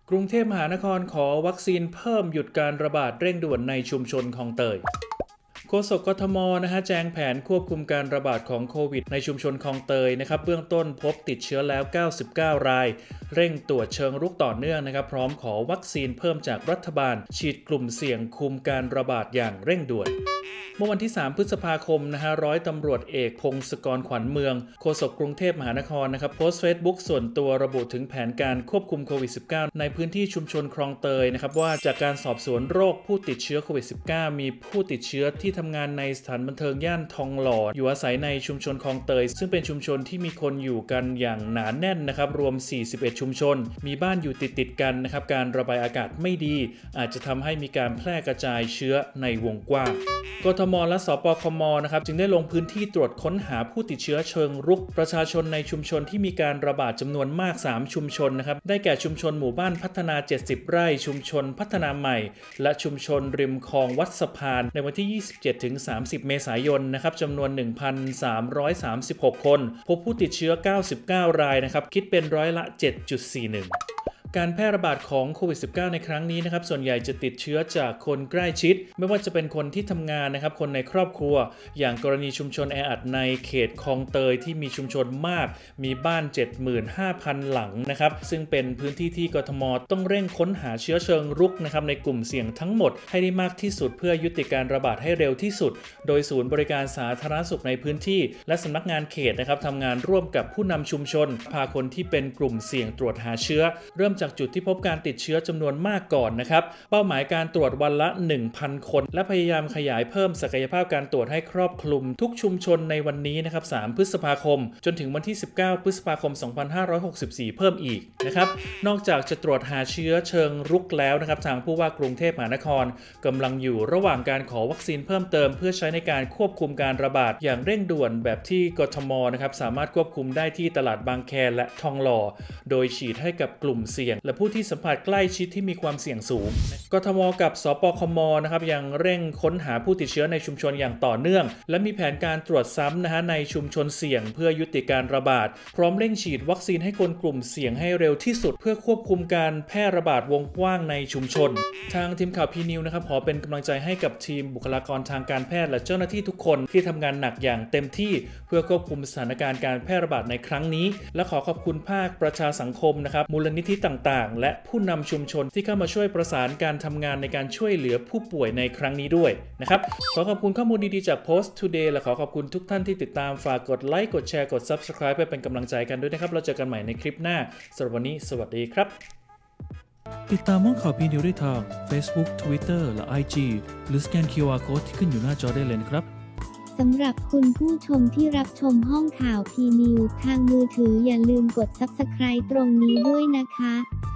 กรุงเทพมหานครขอวัคซีนเพิ่มหยุดการระบาดเร่งด่วนในชุมชนคลองเตยโฆษกกทมแจ้งแผนควบคุมการระบาดของโควิดในชุมชนคลองเตยเบื้องต้นพบติดเชื้อแล้ว99รายเร่งตรวจเชิงรุกต่อเนื่องพร้อมขอวัคซีนเพิ่มจากรัฐบาลฉีดกลุ่มเสี่ยงคุมการระบาดอย่างเร่งด่วนเมื่อวันที่3พฤษภาคมร้อยตำรวจเอกพงศกรขวัญเมืองโฆษกกรุงเทพมหานครโพสต์เฟซบุ๊กส่วนตัวระบุถึงแผนการควบคุมโควิด -19 ในพื้นที่ชุมชนคลองเตยว่าจากการสอบสวนโรคผู้ติดเชื้อโควิด -19 มีผู้ติดเชื้อที่ทำงานในสถานบันเทิงย่านทองหล่ออยู่อาศัยในชุมชนคลองเตยซึ่งเป็นชุมชนที่มีคนอยู่กันอย่างหนาแน่นรวม41ชุมชนมีบ้านอยู่ติดกันการระบายอากาศไม่ดีอาจจะทำให้มีการแพร่กระจายเชื้อในวงกว้างกทมและสปคมจึงได้ลงพื้นที่ตรวจค้นหาผู้ติดเชื้อเชิงรุกประชาชนในชุมชนที่มีการระบาดจำนวนมาก3ชุมชนได้แก่ชุมชนหมู่บ้านพัฒนา70ไร่ชุมชนพัฒนาใหม่และชุมชนริมคลองวัดสะพานในวันที่ 27-30 เมษายนจำนวน 1,336 คนพบผู้ติดเชื้อ99รายคิดเป็นร้อยละ 7.41การแพร่ระบาดของโควิด -19 ในครั้งนี้ส่วนใหญ่จะติดเชื้อจากคนใกล้ชิดไม่ว่าจะเป็นคนที่ทำงานคนในครอบครัวอย่างกรณีชุมชนแออัดในเขตคลองเตยที่มีชุมชนมากมีบ้าน 75,000 หลังซึ่งเป็นพื้นที่ที่กทมต้องเร่งค้นหาเชื้อเชิงรุกในกลุ่มเสี่ยงทั้งหมดให้ได้มากที่สุดเพื่อยุติการระบาดให้เร็วที่สุดโดยศูนย์บริการสาธารณสุขในพื้นที่และสำนักงานเขตทำงานร่วมกับผู้นำชุมชนพาคนที่เป็นกลุ่มเสี่ยงตรวจหาเชื้อเริ่มจากจุดที่พบการติดเชื้อจำนวนมากก่อนเป้าหมายการตรวจวันละ 1,000 คนและพยายามขยายเพิ่มศักยภาพการตรวจให้ครอบคลุมทุกชุมชนในวันนี้3พฤษภาคมจนถึงวันที่19พฤษภาคม2564เพิ่มอีกนอกจากจะตรวจหาเชื้อเชิงรุกแล้วทางผู้ว่ากรุงเทพมหานครกำลังอยู่ระหว่างการขอวัคซีนเพิ่มเติมเพื่อใช้ในการควบคุมการระบาดอย่างเร่งด่วนแบบที่กทมสามารถควบคุมได้ที่ตลาดบางแคและทองหล่อโดยฉีดให้กับกลุ่มเสี่ยงและผู้ที่สัมผัสใกล้ชิดที่มีความเสี่ยงสูงกทมกับสปคมยังเร่งค้นหาผู้ติดเชื้อในชุมชนอย่างต่อเนื่องและมีแผนการตรวจซ้ำในชุมชนเสี่ยงเพื่อยุติการระบาดพร้อมเร่งฉีดวัคซีนให้คนกลุ่มเสี่ยงให้เร็วที่สุดเพื่อควบคุมการแพร่ระบาดวงกว้างในชุมชนทางทีมข่าวพีนิวขอเป็นกำลังใจให้กับทีมบุคลากรทางการแพทย์และเจ้าหน้าที่ทุกคนที่ทำงานหนักอย่างเต็มที่เพื่อควบคุมสถานการณ์การแพร่ระบาดในครั้งนี้และขอขอบคุณภาคประชาสังคมมูลนิธิต่างๆและผู้นำชุมชนที่เข้ามาช่วยประสานการทำงานในการช่วยเหลือผู้ป่วยในครั้งนี้ด้วยขอขอบคุณข้อมูลดีๆจาก Post Today และขอขอบคุณทุกท่านที่ติดตามฝากกดไลค์กดแชร์กด Subscribe ไปเป็นกำลังใจกันด้วยเราเจอกันใหม่ในคลิปหน้าสำหรับวันนี้สวัสดีครับติดตามห้องข่าวพีนิวได้ทาง Facebook Twitter และ IG หรือสแกน QR Code ที่ขึ้นอยู่หน้าจอได้เลยนะครับสำหรับคุณผู้ชมที่รับชมห้องข่าวพีนิวทางมือถืออย่าลืมกด Subscribe ตรงนี้ด้วยนะคะ